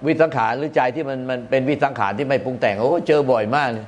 วิสังขารหรือใจที่มันเป็นวิสังขารที่ไม่ปรุงแต่งโอ้เจอบ่อยมากเลย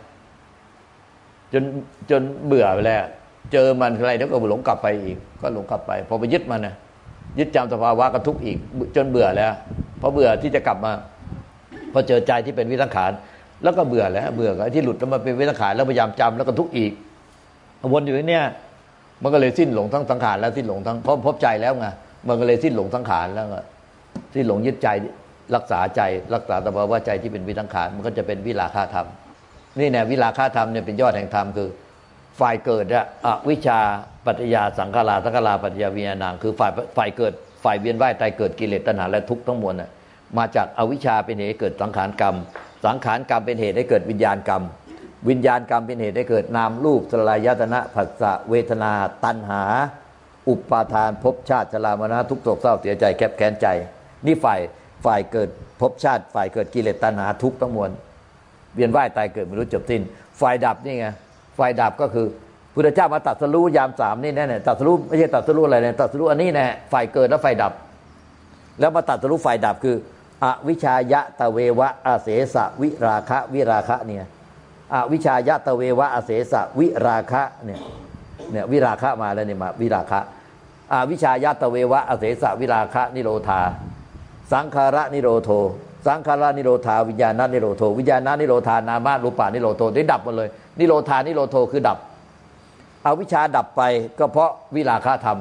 จนเบื่อไปแล้วเจอมันอะไรแล้วก็หลงกลับไปอีกก็หลงกลับไปพอไปยึดมันนะยึดจำสภาวะก็ทุกข์อีกจนเบื่อแล้วพอเบื่อที่จะกลับมาพอเจอใจที่เป็นวิสังขารแล้วก็เบื่อแล้วเบื่อที่หลุดมาเป็นวิสังขารแล้วพยายามจำแล้วก็ทุกข์อีกวนอยู่อย่างเนี้ยมันก็เลยสิ้นหลงทั้งสังขารแล้วสิ้นหลงทั้งพบใจแล้วไงมันก็เลยสิ้นหลงสังขารแล้วก็สิ้นหลงยึดใจรักษาใจรักษาสภาวะใจที่เป็นวิสังขารมันก็จะเป็นวิราคะธรรมนี่แน่วิราคะธรรมเนี่ยเป็นยอดแห่งธรรมคือฝ่ายเกิดอวิชชาปัจจยาสังขาราสังขาราปัจจยาวิญญาณังคือฝ่ายเกิดฝ่ายเวียนว่ายตายเกิดกิเลสตัณหาและทุกข์ทั้งมวลมาจากอวิชชาเป็นเหตุให้เกิดสังขารกรรมสังขารกรรมเป็นเหตุให้เกิดวิญญาณกรรมวิญญาณกรรมเป็นเหตุให้เกิดนามรูปสลายยตนะผัสสะเวทนาตัณหาอุปาทานภพชาติชรามรณะทุกข์โศกเศร้าเสียใจแคบแค้นใจนี่ฝ่ายเกิดภพชาติฝ่ายเกิดกิเลสตัณหาทุกข์ทั้งมวลเวียนว่ายตายเกิดไม่รู้จบสิ้นฝ่ายดับนี่ไงฝ่ายดับก็คือพุทธเจ้ามาตรัสรู้ยามสามนี่แน่ๆตรัสรู้ไม่ใช่ตรัสรู้อะไรเนี่ยตรัสรู้อันนี้แน่ฝ่ายเกิดและฝ่ายดับแล้วมาตรัสรู้ฝ่ายดับคืออวิชายะตะเววะอาเสสะวิราคะเนี่ยอวิชายะตะเววะอาเสสะวิราคะเนี่ยวิราคะมาแล้วเนี่ยมาวิราคะอวิชายะตะเววะอาเสสะวิราคะนิโรธาสังขาระนิโรโทสังขารานิโรธาวิญญาณนิโรโทวิญญาณนิโรธานามารูปานิโรโทได้ดับหมดเลยนิโรธานิโรโทคือดับอวิชชาดับไปก็เพราะวิราคะธรรม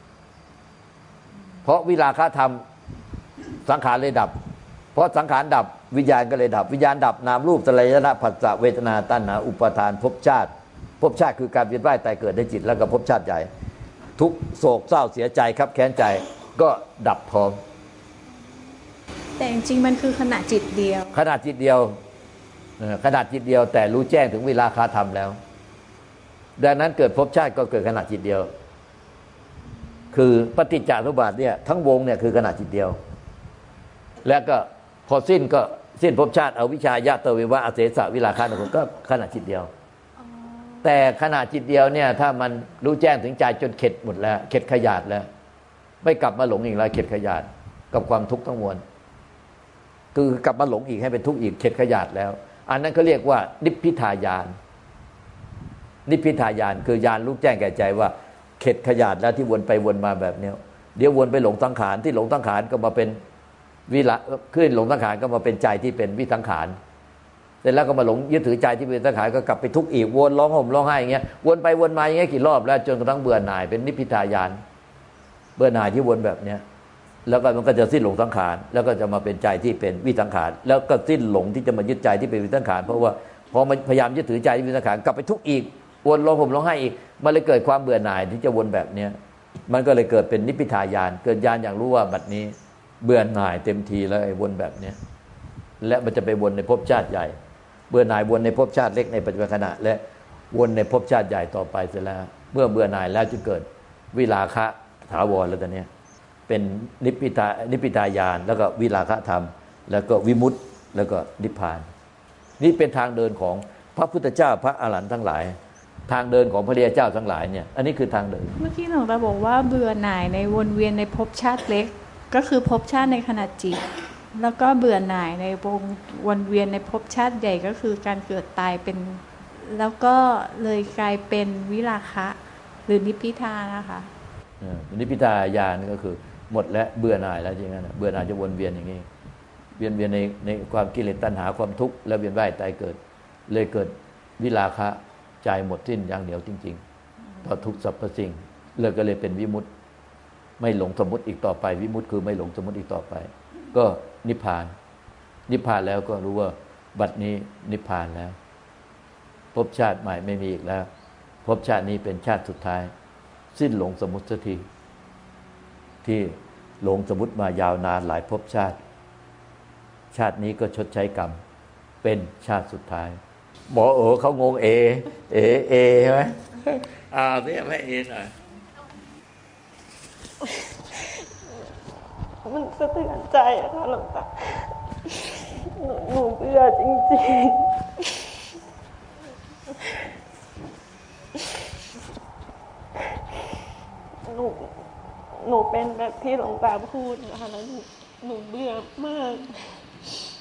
เพราะวิราคะธรรมสังขารเลยดับเพราะสังขารดับวิญญาณก็เลยดับวิญญาณดับนามรูปสลายยตนะผัสสะเวทนาตัณหาอุปาทานภพชาติคือการเวียนว่ายตายเกิดในจิตแล้วก็ภพชาติใหญ่ทุกโศกเศร้าเสียใจครับแค้นใจก็ดับพร้อมแต่จริงๆมันคือขณะจิตเดียวขณะจิตเดียวแต่รู้แจ้งถึงวิราคะธรรมแล้วดังนั้นเกิดภพชาติก็เกิดขณะจิตเดียวคือปฏิจจสมุปบาทเนี่ยทั้งวงเนี่ยคือขณะจิตเดียวแล้วก็พอสิ้นก็สิ้นภพชาติอวิชชายะตะเววะอาเสสะวิราคะก็ขณะจิตเดียวแต่ขณะจิตเดียวเนี่ยถ้ามันรู้แจ้งถึงใจจนเข็ดหมดแล้วเข็ดขยาดแล้วไม่กลับมาหลงอีกแล้วเข็ดขยาดกับความทุกข์ทั้งมวลคือกลับมาหลงอีกให้เป็นทุกข์อีกเข็ดขยาดแล้วอันนั้นเขาเรียกว่านิพพิทายานนิพพิทายานคือญาณรู้แจ้งแก่ใจว่าเข็ดขยาดแล้วที่วนไปวนมาแบบนี้เดี๋ยววนไปหลงสังขารที่หลงสังขารก็มาเป็นวิละขึ้นหลงสังขารก็มาเป็นใจที่เป็นวิสังขารเสร็จแล้วก็มาหลงยึดถือใจที่เป็นสังขารก็กลับไปทุกข์อีกวนร้องห่มร้องไห้อย่างเงี้ยวนไปวนมาอย่างเงี้ยกี่รอบแล้วจนกระทั่งเบื่อหน่ายเป็นนิพพิทายานเบื่อหน่ายที่วนแบบเนี้ยแล้วก็มันก็จะสิ้นหลงสังขารแล้วก็จะมาเป็นใจที่เป็นวิสังขารแล้วก็สิ้นหลงที่จะมายึดใจที่เป็นวิสังขารเพราะว่าพอมันพยายามยึดถือใจที่เป็นวิสังขารกลับไปทุกข์อีกวนร้องห่มร้องไห้อีกมันเลยเกิดความเบื่อหน่ายที่จะวนแบบเนี้ยมันก็เลยเกิดเป็นนิพพิทายานเกิดญาณอย่างรู้ว่าบัดนี้เบื่อหน่ายเต็มทีแล้วไอ้วนแบบเนี้ยและมันจะไปวนในภพชาติใหญ่เบื่อหน่ายวนในภพชาติเล็กในปัจจุบันขณะและวนในภพชาติใหญ่ต่อไปเสร็จแล้วเมื่อเบื่อหน่ายแล้วจะเกิดวิราคะถาวรแล้วตอนนี้เป็นนิพพิทายานแล้วก็วิราคะธรรมแล้วก็วิมุตติแล้วก็นิพพานนี่เป็นทางเดินของพระพุทธเจ้าพระอรหันต์ทั้งหลายทางเดินของพระริยเจ้าทั้งหลายเนี่ยอันนี้คือทางเดินเมื่อกี้หลวงตาบอกว่าเบื่อหน่ายในวนเวียนในภพชาติเล็กก็คือภพชาติในขณะจิตแล้วก็เบื่อหน่ายในวนเวียนในภพชาติใหญ่ก็คือการเกิดตายเป็นแล้วก็เลยกลายเป็นวิราคะหรือนิพพิทานะคะนิพพิทายานก็คือหมดและเบื่อหน่ายแล้วจริงๆเบื่อหน่ายจะวนเวียนอย่างนี้เวียนในความกิเลสตัณหาความทุกข์แล้วเวียนว่ายตายเกิดเลยเกิดวิราคะใจหมดสิ้นอย่างเดียวจริงๆต่อทุกสรรพสิ่งเลยก็เลยเป็นวิมุตติไม่หลงสมมติอีกต่อไปวิมุตติคือไม่หลงสมมติอีกต่อไปก็นิพพานแล้วก็รู้ว่าบัดนี้นิพพานแล้วภพชาติใหม่ไม่มีอีกแล้วภพชาตินี้เป็นชาติสุดท้ายสิ้นหลงสมมติสักทีที่หลงสมมติมายาวนานหลายภพชาตินี้ก็ชดใช้กรรมเป็นชาติสุดท้ายบอกเขางงเอใช่ไหมเนี่ยไม่เอหน่อยมันสะเทือนใจอะค่ะหลวงตาหนูเบื่อจริงๆหนูเป็นแบบที่หลวงตาพูดนะคะแล้วหนูเบื่อมาก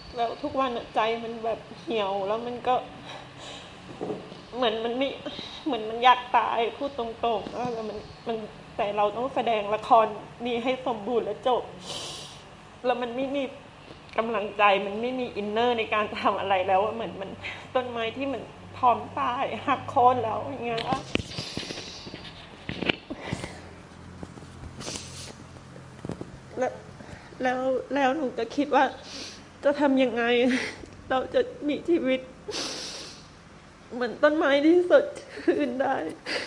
แล้วทุกวันใจมันแบบเหี่ยวแล้วมันก็เหมือนมันไม่เหมือนมันอยากตายพูดตรงๆแล้วมันแต่เราต้องแสดงละครนี้ให้สมบูรณ์และจบแล้วมันไม่มีกำลังใจมันไม่มีอินเนอร์ในการทำอะไรแล้วเหมือนมันต้นไม้ที่มันพร้อมตายหักโค่นแล้วอย่างเงี้ยแล้วหนูก็คิดว่าจะทำยังไงเราจะมีชีวิตเหมือนต้นไม้ที่สดชื่นได้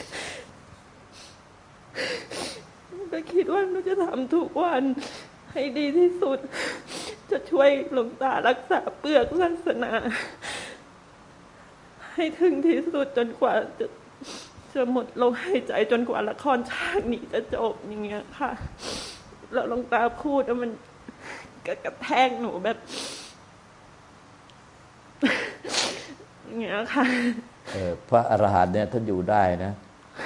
ก็คิดว่าหนูจะทำทุกวันให้ดีที่สุดจะช่วยหลวงตารักษาเปลือกศาสนาให้ถึงที่สุดจนกว่าจะหมดลมหายใจจนกว่าละครฉากนี้จะจบอย่างเงี้ยค่ะแล้วหลวงตาพูดแล้วมันกระแทกหนูแบบอย่างเงี้ยค่ะพระอรหันต์เนี่ยท่านอยู่ได้นะ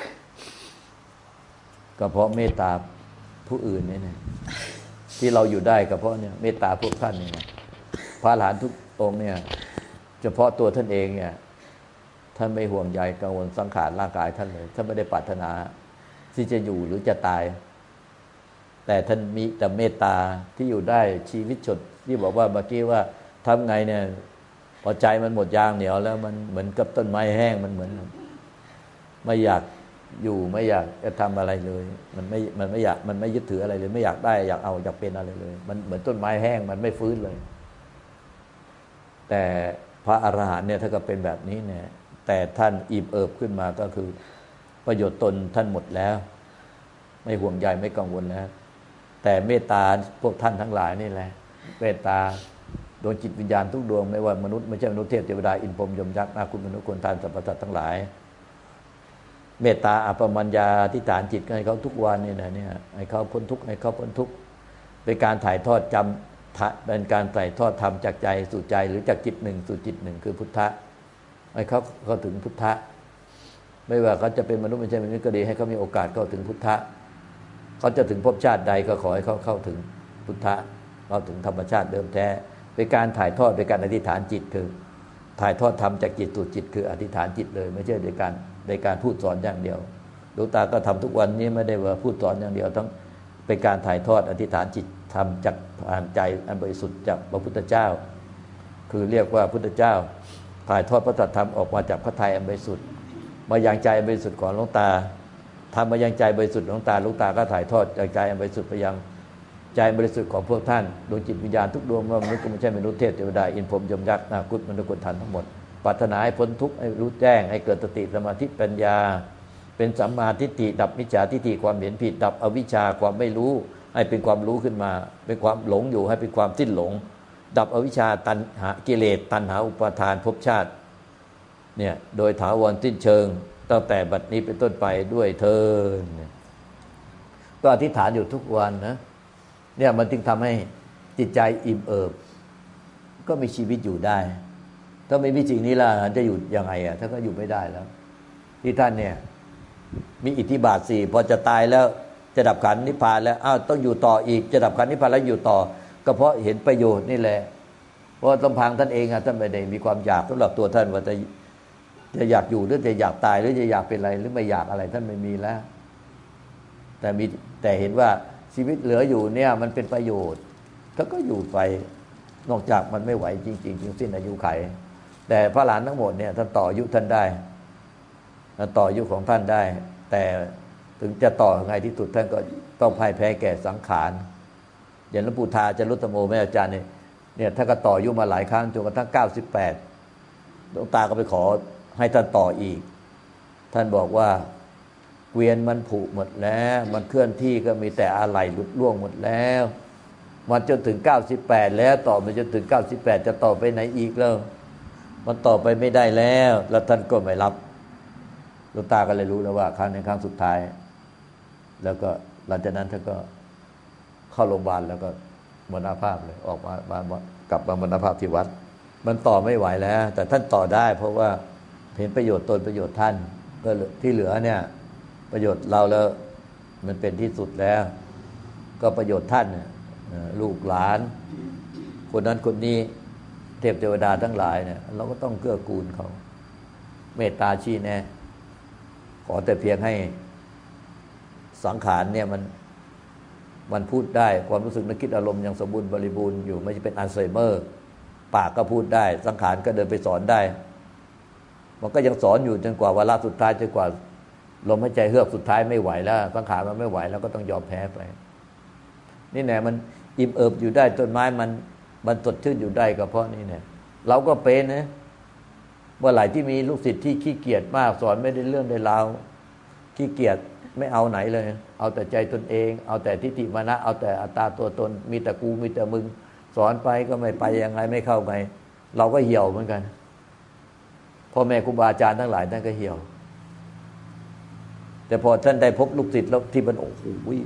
ก็เพราะเมตตาผู้อื่นนี่นะที่เราอยู่ได้ก็เพราะเนี่ยเมตตาพวกท่านนี่นะพระอรหันต์ทุกองค์เนี่ยเฉพาะตัวท่านเองเนี่ยท่านไม่ห่วงใยกังวลสังขารร่างกายท่านเลยท่านไม่ได้ปรารถนาที่จะอยู่หรือจะตายแต่ท่านมีแต่เมตตาที่อยู่ได้ชีวิตชดที่บอกว่าเมื่อกี้ว่าทำไงเนี่ยพอใจมันหมดยางเหนียวแล้วมันเหมือนกับต้นไม้แห้งมันเหมือนไม่อยากอยู่ไม่อยากจะทำอะไรเลยมันไม่อยากมันไม่ยึดถืออะไรเลยไม่อยากได้อยากเอาอยากเป็นอะไรเลยมันเหมือนต้นไม้แห้งมันไม่ฟื้นเลยแต่พระอรหันต์เนี่ยถ้าก็เป็นแบบนี้เนี่ยแต่ท่านอิ่มเอิบขึ้นมาก็คือประโยชน์ตนท่านหมดแล้วไม่ห่วงใยไม่กังวลแล้วแต่เมตตาพวกท่านทั้งหลายนี่แหละเมตตาดวงจิตวิญญาณทุกดวงไม่ว่ามนุษย์ไม่ใช่มนุษย์เทพเทวดาอินพรหมยมยักษ์นาคุณมนุษย์คนทานสรรพสัตว์ทั้งหลายเมตตาอภมัญญาที่ฐานจิตให้เขาทุกวันนี่นะเนี่ยให้เขาพ้นทุกข์ให้เขาพ้นทุกข์เป็นการถ่ายทอดจำเป็นการถ่ายทอดธรรมจากใจสู่ใจหรือจากจิตหนึ่งสู่จิตหนึ่งคือพุทธะให้เขาเข้าถึงพุทธะไม่ว่าเขาจะเป็นมนุษย์ไม่ใช่มนุษย์ก็ดีให้เขามีโอกาสเข้าถึงพุทธะเขาจะถึงภพชาติใดก็ขอให้เขาเข้าถึงพุทธะเข้าถึงธรรมชาติเดิมแท้เป็นการถ่ายทอดเป็นการอธิษฐานจิตคือถ่ายทอดธรรมจากจิตสู่จิตคืออธิษฐานจิตเลยไม่ใช่โดยการพูดสอนอย่างเดียวหลวงตาก็ทำทุกวันนี้ไม่ได้ว่าพูดสอนอย่างเดียวทั้งเป็นการถ่ายทอดอธิษฐานจิตทำจากผ่านใจอันบริสุทธิ์จากพระพุทธเจ้าคือเรียกว่าพุทธเจ้าถ่ายทอดพระธรรมออกมาจากพระทัยอันบริสุทธิ์มายังใจบริสุทธิ์ของหลวงตาทำมายังใจบริสุทธิ์หลวงตาก็ถ่ายทอดจากใจอันบริสุทธิ์ไปยังใจบริสุทธิ์ของพวกท่านดวงจิตวิญญาณทุกดวงว่ามนุษย์ก็ไม่ใช่มนุษย์เทพเทวดาอินพรหมยมยักษ์นาคุตมนุษย์คนทันทั้งหมดปรารถนาให้พ้นทุกข์ให้รู้แจ้งให้เกิดสติสมาธิปัญญาเป็นสัมมาทิฏฐิดับมิจฉาทิฏฐิความเห็นผิดดับอวิชชาความไม่รู้ให้เป็นความรู้ขึ้นมาเป็นความหลงอยู่ให้เป็นความสิ้นหลงดับอวิชชาตัณหากิเลสตัณหาอุปาทานภพชาติเนี่ยโดยถาวรสิ้นเชิงตั้งแต่บัดนี้เป็นต้นไปด้วยเถิดก็อธิษฐานอยู่ทุกวันนะเนี่ยมันจึงทำให้จิตใจอิ่มเอิบก็มีชีวิตอยู่ได้ถ้าไม่มีสิ่งนี้ล่ะจะอยู่ยังไงอ่ะถ้าก็อยู่ไม่ได้แล้วที่ท่านเนี่ยมีอิทธิบาท4พอจะตายแล้วจะดับขันธ์นิพพานแล้วอ้าวต้องอยู่ต่ออีกจะดับขันธ์นิพพานแล้วอยู่ต่อก็เพราะเห็นประโยชน์นี่แหละเพราะลำพังท่านเองอ่ะท่านไม่ได้มีความอยากสำหรับตัวท่านว่าจะอยากอยู่หรือจะอยากตายหรือจะอยากเป็นอะไรหรือไม่อยากอะไรท่านไม่มีแล้วแต่เห็นว่าชีวิตเหลืออยู่เนี่ยมันเป็นประโยชน์ท่านก็อยู่ไปนอกจากมันไม่ไหวจริงๆจึงสิ้นอายุไขแต่พระหลานทั้งหมดเนี่ยท่านต่ออายุท่านได้ต่ออายุของท่านได้แต่ถึงจะต่อไงที่สุดท่านก็ต้องพ่ายแพ้แก่สังขารอย่างหลวงปู่ทาจารุตโมแม่อาจารย์เนี่ยท่านก็ต่ออายุมาหลายครั้งจนกระทั่ง98หลวงตาก็ไปขอให้ท่านต่ออีกท่านบอกว่าเกวียนมันผุหมดแล้วมันเคลื่อนที่ก็มีแต่อะไหล่หลุดล่วงหมดแล้วมันจนถึง98แล้วต่อไปจนถึง98จะต่อไปไหนอีกแล้วมันต่อไปไม่ได้แล้วท่านก็ไม่รับหลวงตาก็เลยรู้แล้วว่าครั้งสุดท้ายแล้วก็หลังจากนั้นท่านก็เข้าโรงพยาบาลแล้วก็มรณภาพเลยออกมากลับมามรณภาพที่วัดมันต่อไม่ไหวแล้วแต่ท่านต่อได้เพราะว่าเห็นประโยชน์ตนประโยชน์ท่านก็ที่เหลือเนี่ยประโยชน์เราแล้วมันเป็นที่สุดแล้วก็ประโยชน์ท่านลูกหลานคนนั้นคนนี้เทพเทวดาทั้งหลายเนี่ยเราก็ต้องเกื้อกูลเขาเมตตาชี้แนะขอแต่เพียงให้สังขารเนี่ยมันพูดได้ความรู้สึกนึกคิดอารมณ์ยังสมบูรณ์บริบูรณ์อยู่ไม่ใช่เป็นอัลไซเมอร์ปากก็พูดได้สังขารก็เดินไปสอนได้มันก็ยังสอนอยู่จนกว่าวาระสุดท้ายจนกว่าลมหายใจเฮือกสุดท้ายไม่ไหวแล้วสังขารมันไม่ไหวแล้วก็ต้องยอมแพ้ไปนี่แน่มันอิ่มเอิบอยู่ได้ต้นไม้มันสดชื่นอยู่ได้ก็เพราะนี่เนี่ยเราก็เป็นนะเมื่อไหร่ที่มีลูกศิษย์ที่ขี้เกียจมากสอนไม่ได้เรื่องได้ราวขี้เกียจไม่เอาไหนเลยเอาแต่ใจตนเองเอาแต่ทิฏฐิมานะเอาแต่อัตตาตัวตนมีแต่กูมีแต่มึงสอนไปก็ไม่ไปยังไงไม่เข้าไงเราก็เหี่ยวเหมือนกันพ่อแม่ครูบาอาจารย์ทั้งหลายท่านก็เหี่ยวแต่พอท่านได้พบลูกศิษย์แล้วที่มันโอ้โห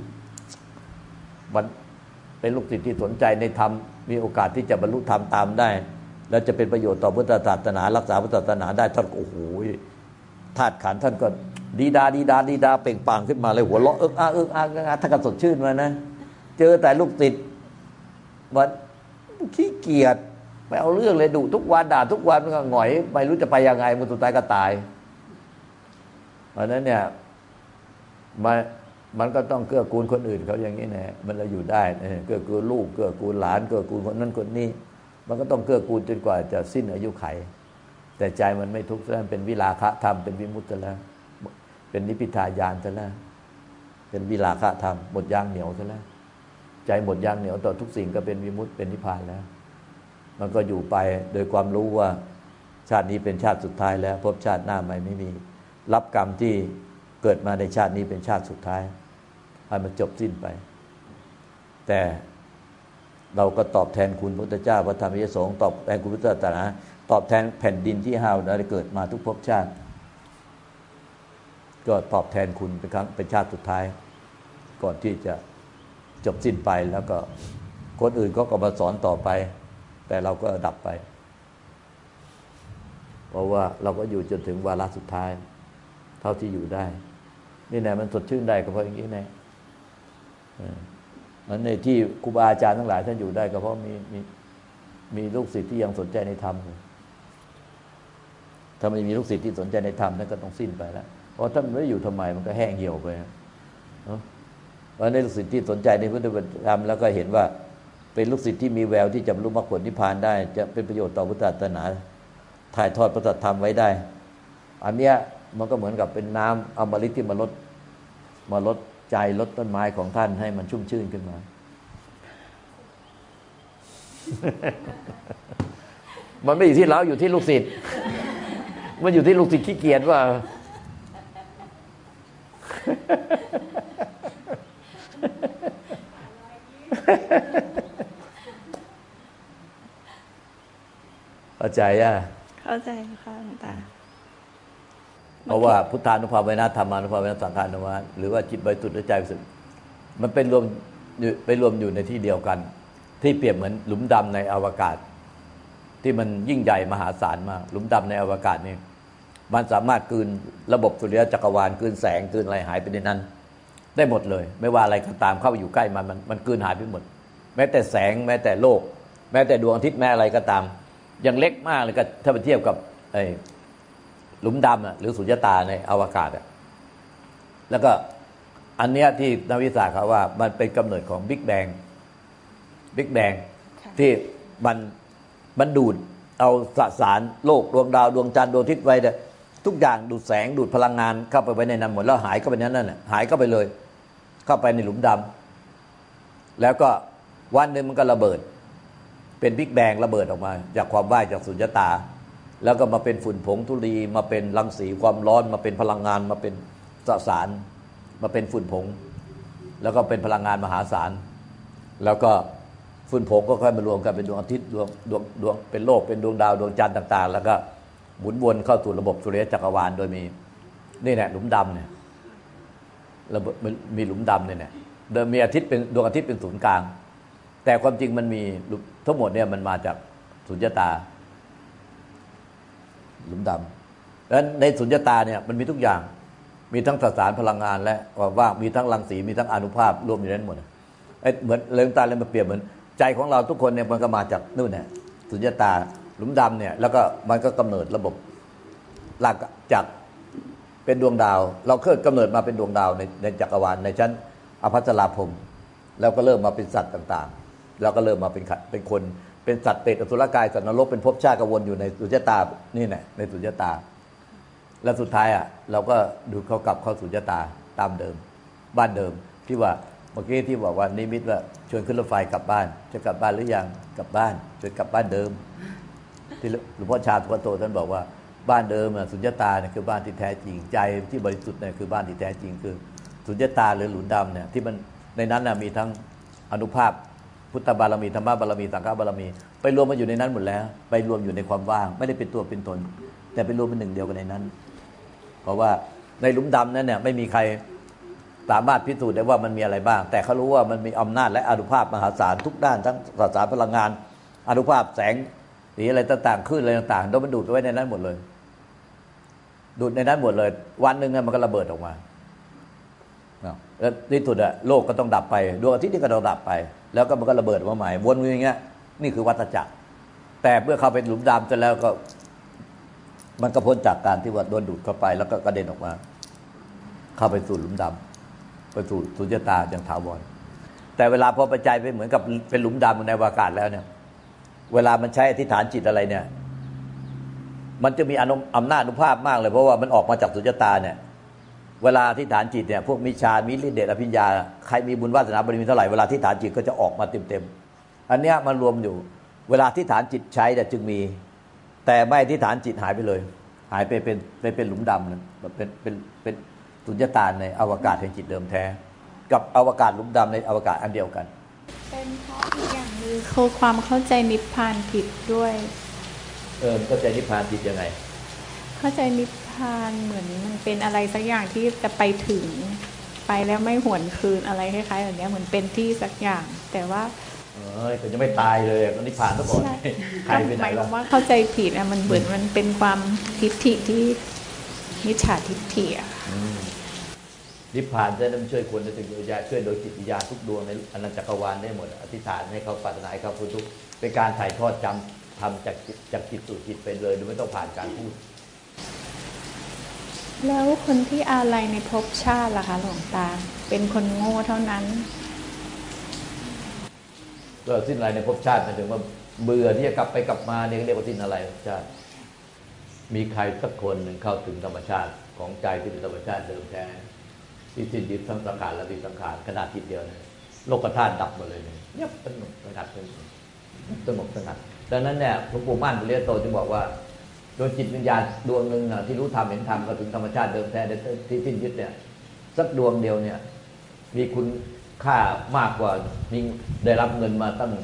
มันเป็นลูกศิษย์ที่สนใจในธรรมมีโอกาสที่จะบรรลุธรรมตามได้แล้วจะเป็นประโยชน์ต่อพุทธศาสนารักษาพุทธศาสนาได้ท่านโอ้โหธาตุขันธ์ท่านก็ดีดาเปล่งปลั่งขึ้นมาเลยหัวเราะอ้างท่านก็สดชื่นมานะเจอแต่ลูกศิษย์มันขี้เกียจไม่เอาเรื่องเลยดุทุกวันด่าทุกวันมันก็หงอยไม่รู้จะไปยังไงมันสุดท้ายก็ตายเพราะนั้นเนี่ยมันก็ต้องเกื้อกูลคนอื่นเขาอย่างนี้แน่มันเราอยู่ได้เกื้อกูลลูกเกื้อกูลหลานเกื้อกูลคนนั้นคนนี้มันก็ต้องเกื้อกูลจนกว่าจะสิ้นอายุไขแต่ใจมันไม่ทุกข์แล้วเป็นวิราคะธรรมเป็นวิมุตติแล้วเป็นนิพพิทายานซะแล้วเป็นวิราคะธรรมหมดยางเหนียวซะแล้วใจหมดยางเหนียวต่อทุกสิ่งก็เป็นวิมุตติเป็นนิพพานแล้วมันก็อยู่ไปโดยความรู้ว่าชาตินี้เป็นชาติสุดท้ายแล้วพบชาติหน้าใหม่ไม่มีรับกรรมที่เกิดมาในชาตินี้เป็นชาติสุดท้ายให้มันจบสิ้นไปแต่เราก็ตอบแทนคุณพระพุทธเจ้าพระธรรมพระสงฆ์ตอบแทนคุณพุทธศาสนาตอบแทนแผ่นดินที่เราได้เกิดมาทุกภพชาติก็ตอบแทนคุณเป็นครั้งเป็นชาติสุดท้ายก่อนที่จะจบสิ้นไปแล้วก็คนอื่นก็มาสอนต่อไปแต่เราก็ดับไปเพราะว่าเราก็อยู่จนถึงวาระสุดท้ายเท่าที่อยู่ได้นี่แน่มันสดชื่นได้ก็เพราะอย่างนี้แน่มันในที่ครูบาอาจารย์ทั้งหลายท่านอยู่ได้ก็เพราะมีลูกศิษย์ที่ยังสนใจในธรรมถ้าไม่มีลูกศิษย์ที่สนใจในธรรมนั่นก็ต้องสิ้นไปแล้วเพราะถ้ามันไม่อยู่ทำไมมันก็แห้งเหี่ยวไปเพราะในลูกศิษย์ที่สนใจในพุทธธรรมแล้วก็เห็นว่าเป็นลูกศิษย์ที่มีแววที่จะบรรลุมรรคผลนิพพานได้จะเป็นประโยชน์ต่อพุทธศาสนาถ่ายทอดพระธรรมไว้ได้อันเนี้ยมันก็เหมือนกับเป็นน้ำอมฤตที่มาลดใจลดต้นไม้ของท่านให้มันชุ่มชื่นขึ้นมา มันไม่อยู่ที่เราอยู่ที่ลูกศิษย์มันอยู่ที่ลูกศิษย์ขี้เกียจว่าเข้าใจอ่ะเข้าใจค่ะหลวงตาเพราะว่าพุทธานุภาเวนะธรรมานุภาเวนะสังฆานุภาเวนะหรือว่าจิตบริสุทธิ์และใจบริสุทธิ์มันเป็นรวมอยู่ในที่เดียวกันที่เปรียบเหมือนหลุมดำในอวกาศที่มันยิ่งใหญ่มหาศาลมากหลุมดำในอวกาศนี่มันสามารถกลืนระบบสุริยะจักรวาลกลืนแสงกลืนอะไรหายไปในนั้นได้หมดเลยไม่ว่าอะไรก็ตามเข้าไปอยู่ใกล้มันกลืนหายไปหมดแม้แต่แสงแม้แต่โลกแม้แต่ดวงอาทิตย์แม้อะไรก็ตามยังเล็กมากเลยก็ถ้าไปเทียบกับหลุมดำหรือสุญญตาในอวกาศแล้วก็อันเนี้ยที่นักวิทยาศาสตร์เขาว่ามันเป็นกำเนิดของบิ๊กแบงที่มันดูดเอาสสารโลกดวงดาวดวงจันทร์ดวงอาทิตย์ไว้เนี่ยทุกอย่างดูดแสงดูดพลังงานเข้าไปไว้ในนั้นหมดแล้วหายเข้าไปในนั้นน่ะหายเข้าไปเลยเข้าไปในหลุมดำแล้วก็วันหนึ่งมันก็ระเบิดเป็นบิ๊กแบงระเบิดออกมาจากความว่างจากสุญญตาแล้วก็มาเป็นฝุ่นผงธุลีมาเป็นรังสีความร้อนมาเป็นพลังงานมาเป็นสสารมาเป็นฝุ่นผงแล้วก็เป็นพลังงานมหาศาลแล้วก็ฝุ่นผงก็ค่อยมารวมกันเป็นดวงอาทิตย์ดวงเป็นโลกเป็นดวงดาวดวงจันทร์ต่างๆแล้วก็หมุนวนเข้าสู่ระบบสุริยะจักรวาลโดยมีนี่แหละหลุมดำเนี่ยมีหลุมดำเนี่ยเดิมมีอาทิตย์เป็นดวงอาทิตย์เป็นศูนย์กลางแต่ความจริงมันมีทั้งหมดเนี่ยมันมาจากสุญญตาหลุมดำแล้วในสุญญตาเนี่ยมันมีทุกอย่างมีทั้งสสารพลังงานและความว่างมีทั้งรังสีมีทั้งอานุภาพรวมอยู่ในนั้นหมดเหมือนเรื่องตาเลยมาเปรียบเหมือนใจของเราทุกคนเนี่ยมันก็มาจากนู่นเนี่ยสุญญตาลุมดำเนี่ยแล้วก็มันก็กำเนิดระบบหลักจากเป็นดวงดาวเราเคยกำเนิดมาเป็นดวงดาวในจักรวาลในชั้นอภัสราพรหมแล้วก็เริ่มมาเป็นสัตว์ต่างๆแล้วก็เริ่มมาเป็นคนเป็นสัตว์เปรตอสุรกายสัตว์นรกเป็นภพชาติกวนอยู่ในสุญญตานี่แหละในสุญญตาแล้วสุดท้ายเราก็ดูเขากลับเข้าสุญญตาตามเดิมบ้านเดิมที่ว่าเมื่อกี้ที่บอกว่านิมิตว่าชวนขึ้นรถไฟกลับบ้านจะกลับบ้านหรือยังกลับบ้านชวนกลับบ้านเดิมที่หลวงพ่อชาตุกโตท่านบอกว่าบ้านเดิมสุญญตาเนี่ยคือบ้านที่แท้จริงใจที่บริสุทธิ์เนี่ยคือบ้านที่แท้จริงคือสุญญตาหรือหลุมดำเนี่ยที่มันในนั้นมีทั้งอานุภาพพุทธบารมีธรรมบารมีสังฆบารมีไปรวมมาอยู่ในนั้นหมดแล้วไปรวมอยู่ในความว่างไม่ได้เป็นตัวเป็นตนแต่ไปรวมเป็นหนึ่งเดียวกันในนั้นเพราะว่าในหลุมดำนั้นเนี่ยไม่มีใครสามารถพิสูจน์ได้ว่ามันมีอะไรบ้างแต่เขารู้ว่ามันมีอำนาจและอานุภาพมหาศาลทุกด้านทั้งสสารพลังงานอานุภาพแสงสีอะไรต่างๆขึ้นอะไรต่างๆโดนมันดูดไว้ในนั้นหมดเลยดูดในนั้นหมดเลยวันหนึ่งมันก็ระเบิดออกมาแล้วที่สุดโลกก็ต้องดับไปดวงอาทิตย์นี่ก็ต้องดับไปแล้วก็มันก็ระเบิดมาใหม่วนอยู่อย่างเงี้ยนี่คือวัฏจักรแต่เมื่อเข้าไปหลุมดำเสร็จแล้วก็มันก็พ้นจากการที่ว่าโดนดูดเข้าไปแล้วก็กระเด็นออกมาเข้าไปสู่หลุมดำไปสู่สุญญตาอย่างถาวรแต่เวลาพอปัจจัยไปเหมือนกับเป็นหลุมดำในอวกาศแล้วเนี่ยเวลามันใช้อธิษฐานจิตอะไรเนี่ยมันจะมีอำนาจอนุภาพมากเลยเพราะว่ามันออกมาจากสุญญตาเนี่ยเวลาที่ฐานจิตเนี่ยพวกมีฌานมีฤทธิ์เดชอภิญญาใครมีบุญวาสนาบารมีเท่าไหร่เวลาที่ฐานจิตก็จะออกมาเต็มๆอันเนี้ยมันรวมอยู่เวลาที่ฐานจิตใช้เนี่ยจึงมีแต่ไม่ที่ฐานจิตหายไปเลยหายไปเป็นหลุมดำเลยเป็นสุญญตาในอวกาศแห่งจิตเดิมแท้กับอวกาศหลุมดำในอวกาศอันเดียวกันเป็นเพราะอีกอย่างนึงคือความเข้าใจนิพพานผิดด้วยเข้าใจนิพพานผิดยังไงเข้าใจนิพพานเหมือนมันเป็นอะไรสักอย่างที่จะไปถึงไปแล้วไม่หวนคืนอะไรคล้ายๆแบบนี้เหมือนเป็นที่สักอย่างแต่ว่าแต่จะไม่ตายเลยก็นิพพานซะก่อนใครไปไหนล่ะว่าเข้าใจผิดมันเหมือนมันเป็นความทิฏฐิที่มิจฉาทิฏฐินิพพานจะนำช่วยคนในถึงวิญญาช่วยโดยจิตวิญญาทุกดวงในอนันตจักรวาลได้หมดอธิษฐานให้เขาปรารถนาให้เขาพ้นทุกข์เป็นการถ่ายทอดจำทำจากจิตสู่จิตไปเลยโดยไม่ต้องผ่านการพูดแล้วคนที่อะไรในภพชาติล่ะคะหลวงตาเป็นคนโง่เท่านั้นก็สิ้นอะไรในภพชาติหมายถึงว่าเบื่อที่จะกลับไปกลับมาเนี่ยเรียกว่าสิ้นอะไรภพชาติมีใครสักคนหนึ่งเข้าถึงธรรมชาติของใจที่เป็นธรรมชาติเดิมแท้ที่สิ้นยึดทั้งสังขารและวิสังขารขนาดจิตเดียวนะโลกธาตุดับหมดเลยเนี่ยเงียบสงบสงัดสงบสงัดดังนั้นเนี่ยหลวงปู่มั่นปุริยโตจึงบอกว่าโดยจิตวิญญาณดวงหนึ่งที่รู้ธรรมเห็นธรรมก็ถึงธรรมชาติเดิมแท้ที่สิ้นยึดเนี่ยสักดวงเดียวเนี่ยมีคุณค่ามากกว่ามีได้รับเงินมาตั้ง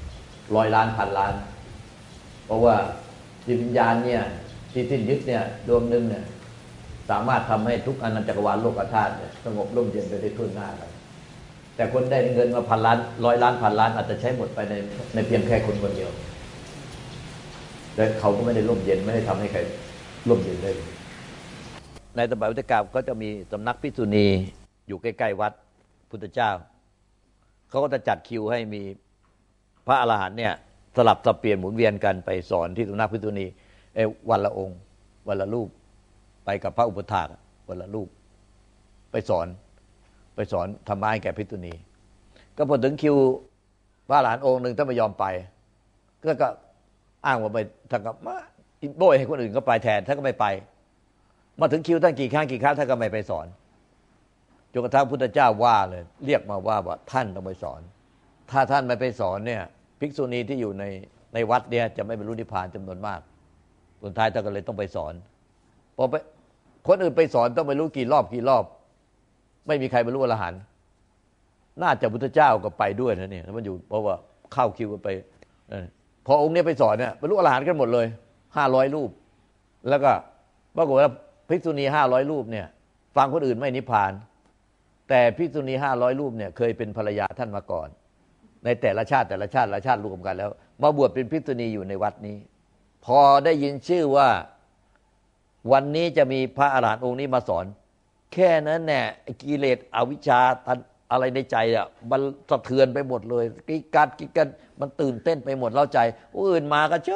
100 ล้านพันล้านเพราะว่าจิตวิญญาณเนี่ยที่สิ้นยึดเนี่ยดวงหนึ่งเนี่ยสามารถทำให้ทุกอนันตจักรวาลโลกธาตุสงบร่มเย็นไปได้ทั่วหน้ากันแต่คนได้เงินมาพันล้าน100 ล้านพันล้านอาจจะใช้หมดไปในเพียงแค่คนคนเดียวแต่เขาก็ไม่ได้ร่มเย็นไม่ได้ทำให้ใครร่มเย็นได้ในสมัยพุทธกาลก็จะมีสำนักภิกษุณีอยู่ใกล้ๆวัดพุทธเจ้าเขาก็จะจัดคิวให้มีพระอรหันต์เนี่ยสลับสับเปลี่ยนหมุนเวียนกันไปสอนที่สำนักภิกษุณีวันละองค์วันละรูปไปกับพระอุปถากวันละรูปไปสอนธรรมะให้แก่ภิกษุณีก็พอถึงคิวพระอรหันต์องค์หนึ่งถ้าไม่ยอมไปก็อ้างว่าไปทางกับมาโบยให้คนอื่นก็ไปแทนท่านก็ไม่ไปมาถึงคิวท่านกี่ครั้งท่านก็ไม่ไปสอนจนกระทั่งพุทธเจ้าว่าเลยเรียกมาว่าท่านต้องไปสอนถ้าท่านไม่ไปสอนเนี่ยภิกษุณีที่อยู่ในวัดเนี่ยจะไม่บรรลุนิพพานจำนวนมากสุดท้ายท่านก็เลยต้องไปสอนพอไปคนอื่นไปสอนต้องไปรู้กี่รอบไม่มีใครบรรลุอรหันต์น่าจะพุทธเจ้าก็ไปด้วยนะเนี่ยมันอยู่เพราะว่าเข้าคิวกันไปพอองค์นี้ไปสอนเนี่ยบรรลุอรหันต์กันหมดเลย500 รูปแล้วก็ปรากฏว่าภิกษุณี500 รูปเนี่ยฟังคนอื่นไม่นิพพานแต่ภิกษุณี500 รูปเนี่ยเคยเป็นภรรยาท่านมาก่อนในแต่ละชาติรวมกันแล้วมาบวชเป็นภิกษุณีอยู่ในวัดนี้พอได้ยินชื่อว่าวันนี้จะมีพระอรหันต์องค์นี้มาสอนแค่นั้นแน่กิเลสอวิชชาอะไรในใจมันสะเทือนไปหมดเลยกิกัดมันตื่นเต้นไปหมดเล่าใจผู้อื่นมาก็เฉย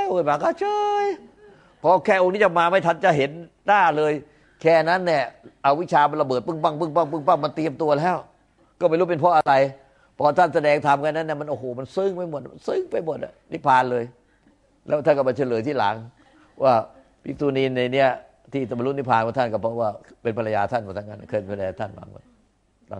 วมาก็เฉยพอแค่องค์นี้จะมาไม่ทันจะเห็นหน้าเลยแค่นั้นเนี่ยเอาวิชามันระเบิดปึ้งปังปึ้งปังปึ้งปังมันเตรียมตัวแล้วก็ไม่รู้เป็นเพราะอะไรพอท่านแสดงธรรมกันนั้นเนี่ยมันโอ้โหมันซึ้งไปหมดซึ้งไปหมดอะนิพพานเลยแล้วท่านก็มาเฉลยที่หลังว่าภิกษุณีในเนี้ยที่บรรลุนิพพานของท่านก็เพราะว่าเป็นภรรยาท่านหมดทั้งนั้นเคยเป็นภรรยาท่านมาหมดตั้ง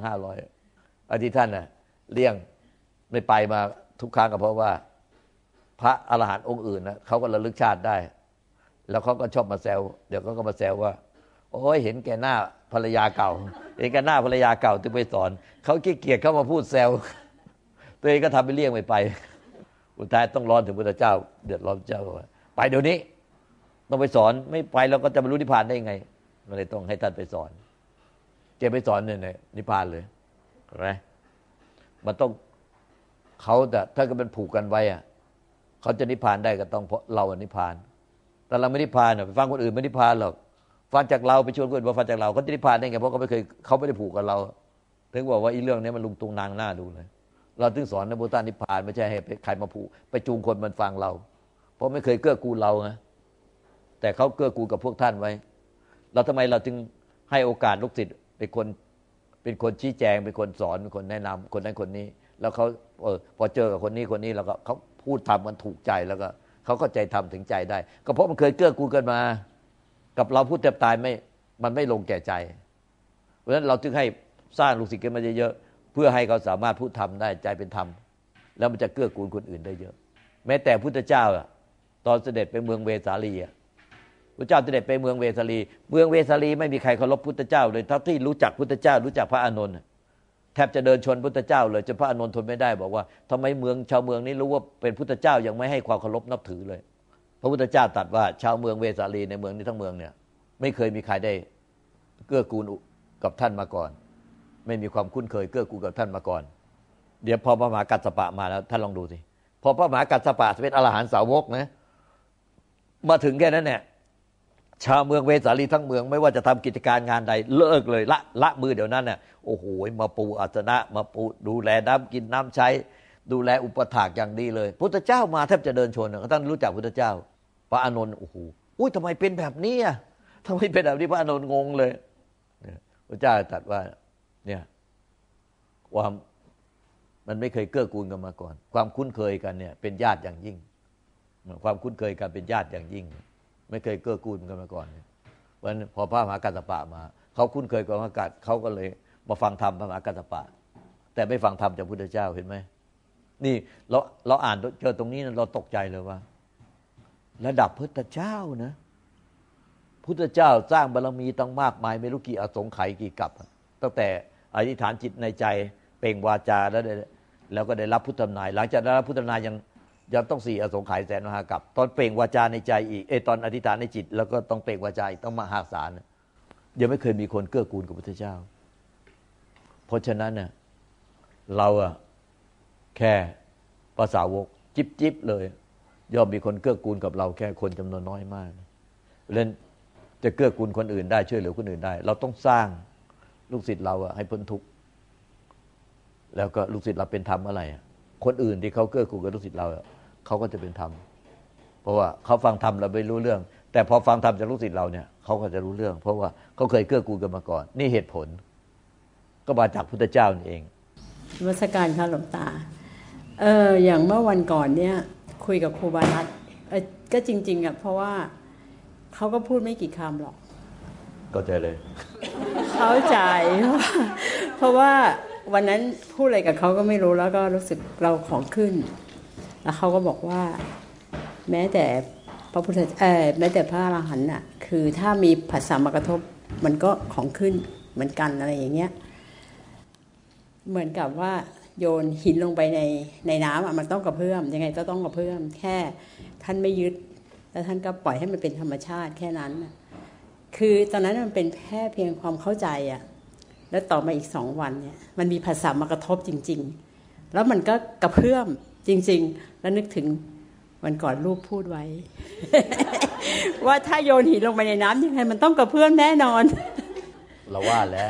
500ที่ท่านน่ะเลี่ยงไม่ไปมาทุกครั้งก็เพราะว่าพระอรหันต์องค์อื่นนะเขาก็ระลึกชาติได้แล้วเขาก็ชอบมาแซวเดี๋ยวเขาก็มาแซวว่าโอ้ยเห็นแก่หน้าภรรยาเก่าเห็นแก่หน้าภรรยาเก่าถึงไปสอนเขาขี้เกียจเข้ามาพูดแซวตัวเองก็ทำไปเลี่ยงไม่ไปอุตายต้องร้อนถึงพระเจ้าเดือดร้อนเจ้าไปเดี๋ยวนี้ต้องไปสอนไม่ไปเราก็จะบรรลุนิพพานได้ยังไงมันเลยต้องให้ท่านไปสอนเก็บไปสอนเนี่ยนิพพานเลยเห็นไหมมันต้องเขาแต่ถ้าก็เป็นผูกกันไว้อะเขาจะนิพพานได้ก็ต้องเพราะเรานิพพานแต่เราไม่นิพพานไปฟังคนอื่นไม่นิพพานหรอกฟังจากเราไปชวนคนอื่นมาฟังจากเราเขาจะนิพพานได้ไงเพราะเขาไม่ได้ผูกกับเราถึงบอกว่าอีเรื่องนี้มันลุงตุงนางหน้าดูเลยเราถึงสอนนะโบราณนิพพานไม่ใช่ให้ใครมาผูกไปจูงคนมันฟังเราเพราะไม่เคยเกื้อกูลเราไงแต่เขาเกื้อกูลกับพวกท่านไว้เราทำไมเราจึงให้โอกาสลูกศิษย์เป็นคนชี้แจงเป็นคนสอนเป็นคนแนะนำคนนั้นคนนี้แล้วเขาพอเจอกับคนนี้แล้วก็เขาพูดทำมันถูกใจแล้วก็เขาเข้าใจทำถึงใจได้ก็เพราะมันเคยเกื้อกูลกันมากับเราพูดแทบตายมันไม่ลงแก่ใจเพราะฉะนั้นเราจึงให้สร้างลูกศิษย์กันมาเยอะๆเพื่อให้เขาสามารถพูดธรรมได้ใจเป็นธรรมแล้วมันจะเกื้อกูลคนอื่นได้เยอะแม้แต่พุทธเจ้าตอนเสด็จไปเมืองเวสาลีพระเจ้าเสด็จไปเมืองเวสาลีไม่มีใครเคารพพุทธเจ้าเลยเท่าที่รู้จักพุทธเจ้ารู้จักพระอานนท์แทบจะเดินชนพุทธเจ้าเลยจนพระอานนท์ทนไม่ได้บอกว่าทำไมชาวเมืองนี้รู้ว่าเป็นพุทธเจ้ายังไม่ให้ความเคารพนับถือเลยพระพุทธเจ้าตรัสว่าชาวเมืองเวสาลีในเมืองนี้ทั้งเมืองเนี่ยไม่เคยมีใครได้เกื้อกูลกับท่านมาก่อนไม่มีความคุ้นเคยเกื้อกูลกับท่านมาก่อนเดี๋ยวพอพระมหากัสสปะมาแล้วท่านลองดูสิพอพระมหากัสสปะเป็นอรหันต์สาวกนะมาถึงแค่นั้นเนี่ยชาวเมืองเวสาลีทั้งเมืองไม่ว่าจะทำกิจการงานใดเลิกเลยละมือเดี๋ยวนั้นเนี่ยโอ้โหมาปูอาสนะมาปูดูแลน้ำกินน้ำใช้ดูแลอุปถากอย่างดีเลยพุทธเจ้ามาแทบจะเดินชนท่านรู้จักพุทธเจ้าพระอานนท์โอ้โหอุ้ยทำไมเป็นแบบนี้ทำไมเป็นแบบนี้พระอานนท์งงเลยพระเจ้าตรัสว่าเนี่ยความมันไม่เคยเกื้อกูลกันมาก่อนความคุ้นเคยกันเนี่ยเป็นญาติอย่างยิ่งความคุ้นเคยกันเป็นญาติอย่างยิ่งไม่เคยเกื้อกูลกันมาก่อนเพราะฉะนั้นพอพระมหากัสสปะมาเขาคุ้นเคยกับพระมหากัสเขาก็เลยมาฟังธรรมพระมหากัสสปะแต่ไม่ฟังธรรมจากพุทธเจ้าเห็นไหมนี่เราอ่านเจอตรงนี้เราตกใจเลยว่าระดับพุทธเจ้านะพุทธเจ้าสร้างบารมีตั้งมากมายไม่รู้กี่อสงไขยกี่กับตั้งแต่อธิษฐานจิตในใจเปล่งวาจาแล้วก็ได้รับพุทธนายหลังจากได้รับพุทธนายยังต้อง4อสงไขยแสนมหากัปตอนเปล่งวาจาในใจอีกตอนอธิษฐานในจิตแล้วก็ต้องเปล่งวาจาอีกต้องมหาศาลยังไม่เคยมีคนเกื้อกูลกับพุทธเจ้าเพราะฉะนั้นเนี่ยเราแค่ภาษาวกจิบเลยย่อมมีคนเกื้อกูลกับเราแค่คนจำนวนน้อยมากเพราะฉะนั้นจะเกื้อกูลคนอื่นได้ช่วยเหลือคนอื่นได้เราต้องสร้างลูกศิษย์เราให้พ้นทุกข์แล้วก็ลูกศิษย์เราเป็นธรรมอะไรคนอื่นที่เขาเกื้อกูลกับลูกศิษย์เราเขาก็จะเป็นธรรมเพราะว่าเขาฟังธรรมเราไม่รู้เรื่องแต่พอฟังธรรมจากลูกศิษย์เราเนี่ยเขาก็จะรู้เรื่องเพราะว่าเขาเคยเกื้อกูลกันมาก่อนนี่เหตุผลก็มาจากพุทธเจ้าเองนมัสการค่ะหลวงตาอย่างเมื่อวันก่อนเนี่ยคุยกับครูบารัตน์ก็จริงๆเพราะว่าเขาก็พูดไม่กี่คำหรอกเข้าใจเลยเข้าใจเพราะว่าวันนั้นพูดอะไรกับเขาก็ไม่รู้แล้วก็รู้สึกเราของขึ้นแล้วเขาก็บอกว่าแม้แต่พระพุทธแม้แต่พระอรหันต์คือถ้ามีผัสสะมากระทบมันก็ของขึ้นเหมือนกันอะไรอย่างเงี้ยเหมือนกับว่าโยนหินลงไปในน้ำมันต้องกระเพื่อมยังไงก็ต้องกระเพื่อมแค่ท่านไม่ยึดแล้วท่านก็ปล่อยให้มันเป็นธรรมชาติแค่นั้นคือตอนนั้นมันเป็นแค่เพียงความเข้าใจแล้วต่อมาอีก2 วันเนี่ยมันมีผัสสะมากระทบจริงๆแล้วมันก็กระเพื่อมจริงๆแล้วนึกถึงวันก่อนลูกพูดไว้ ว่าถ้าโยนหินลงไปในน้ำยังไงมันต้องกระเพื่อมแน่นอนเราว่าแล้ว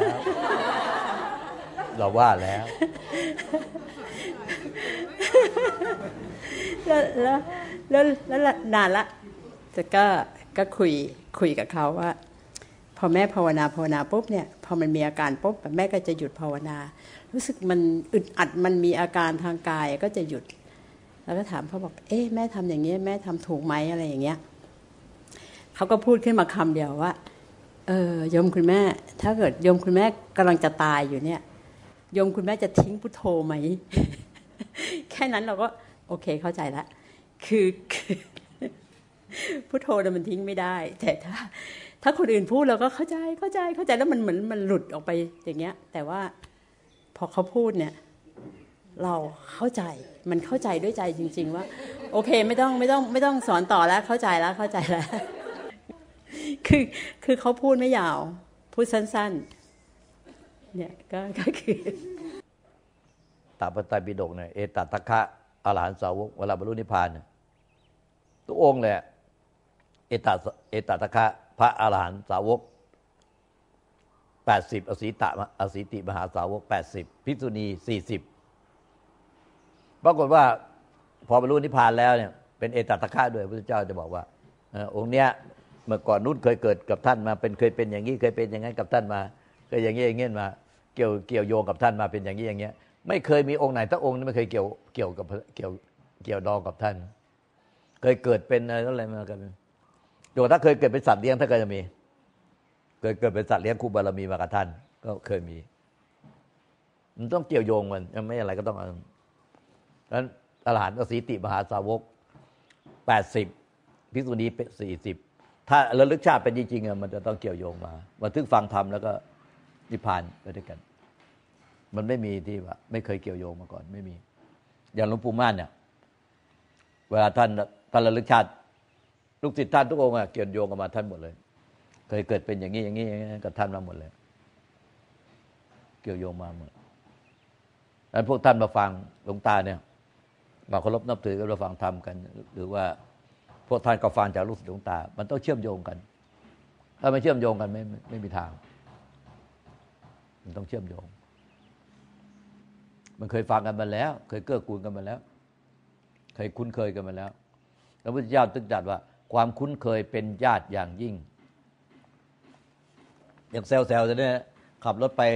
แล้วแล้วนานละแต่ก็คุยกับเขาว่า พอแม่ภาวนาปุ๊บเนี่ยพอมันมีอาการปุ๊บแม่ก็จะหยุดภาวนารู้สึกมันอึดอัดมันมีอาการทางกายก็จะหยุดแล้วก็ถามเขาบอกแม่ทำอย่างนี้แม่ทำถูกไหมอะไรอย่างเงี้ยเขาก็พูดขึ้นมาคำเดียวว่าโยมคุณแม่ถ้าเกิดโยมคุณแม่กำลังจะตายอยู่เนี่ยโยมคุณแม่จะทิ้งพุทโธไหม แค่นั้นเราก็โอเคเข้าใจละคือพุทโธมันทิ้งไม่ได้แต่ถ้าคนอื่นพูดเราก็เข้าใจแล้วมันเหมือนมันหลุดออกไปอย่างเงี้ยแต่ว่าพอเขาพูดเนี่ยเราเข้าใจมันเข้าใจด้วยใจจริงๆว่าโอเคไม่ต้องสอนต่อแล้วเข้าใจแล้วคือเขาพูดไม่ยาวพูดสั้นๆเนี่ยก็คือตาปไตยปิฎกเนี่ยเอตตัคคะอรหันตสาวกเวลาบรรลุนิพพานเนี่ยทุกองค์เลยเอตตัคคะพระอรหันตสาวก80อสีติมหาสาวก80ภิกษุณี40ปรากฏว่าพอบรรลุนิพพานแล้วเนี่ยเป็นเอตตัคคะด้วยพระพุทธเจ้าจะบอกว่าองค์เนี้ยเมื่อก่อนนู้นเคยเกิดกับท่านมาเคยเป็นอย่างนี้เคยเป็นอย่างนั้นกับท่านมาเคยอย่างนี้อย่างเงี้ยมาเกี่ยวโยงกับท่านมาเป็นอย่างนี้อย่างเงี้ยไม่เคยมีองค์ไหนทั้งองค์ไม่เคยเกี่ยวดองกับท่านเคยเกิดเป็นอะไรมากันโยถ้าเคยเกิดเป็นสัตว์เลี้ยงท่านก็จะมีเคยเกิดเป็นสัตว์เลี้ยงครูบารมีมากับท่านก็เคยมีมันต้องเกี่ยวโยงมันไม่อะไรก็ต้องนั้นอรหันต์อสีติมหาสาวก80ภิกษุณี40ถ้าระลึกชาติเป็นจริงๆมันจะต้องเกี่ยวโยงมาบันทึกฟังธรรมแล้วก็นิพพานไปด้วยกันมันไม่มีที่ว่าไม่เคยเกี่ยวโยงมาก่อนไม่มีอย่างหลวงปู่ม่านเนี่ยเวลาท่านระลึกชาติลูกศิษย์ท่านทุกองค์เกี่ยวโยงกันมาท่านหมดเลยเคยเกิดเป็นอย่างนี้อย่างนี้กับท่านมาหมดเลยเกี่ยวโยงมาหมดแล้วพวกท่านมาฟังหลวงตาเนี่ยมาเคารพนับถือกันมาฟังธรรมกันหรือว่าพวกท่านก็ฟังจากลูกศิษย์หลวงตามันต้องเชื่อมโยงกันถ้าไม่เชื่อมโยงกันไม่มีทางมันต้องเชื่อมโยงมันเคยฟังกันมาแล้วเคยเกื้อกูลกันมาแล้วเคยคุ้นเคยกันมาแล้วพระพุทธเจ้าตรัสว่าความคุ้นเคยเป็นญาติอย่างยิ่งอย่างแซวๆจะเนี่ยขับรถไป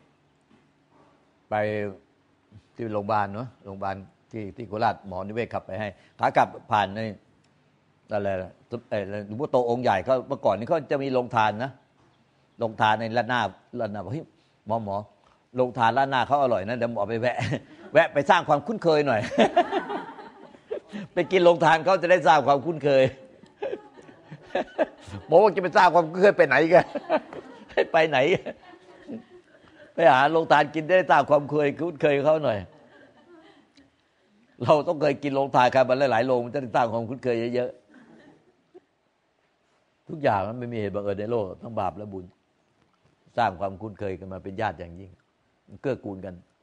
ที่โรงพยาบาลเนาะโรงพยาบาลที่โคราชหมอนิเวศขับไปให้ขากลับผ่านในอะไรหลวงพ่อโตองค์ใหญ่เขาเมื่อก่อนนี้เขาจะมีโรงทานนะโรงทานในร้านหน้าบอกเฮ้ยหมอโรงทานร้านหน้าเขาอร่อยนะเดี๋ยวหมอไปแวะไปสร้างความคุ้นเคยหน่อย ไปกินโรงทานเขาจะได้สร้างความคุ้นเคยหมอว่าจะไปสร้างความคุ้นเคยไปไหนกันให้ไปไหนไปหาโรงทานกินได้สร้างความคุ้นเคยเขาหน่อยเราต้องเคยกินโรงทานกันมาหลายๆโรงมันจะได้สร้างความคุ้นเคยเยอะๆทุกอย่างมันไม่มีเหตุบังเอิญในโลกทั้งบาปและบุญสร้างความคุ้นเคยกันมาเป็นญาติอย่างยิ่งเกื้อกูลกัน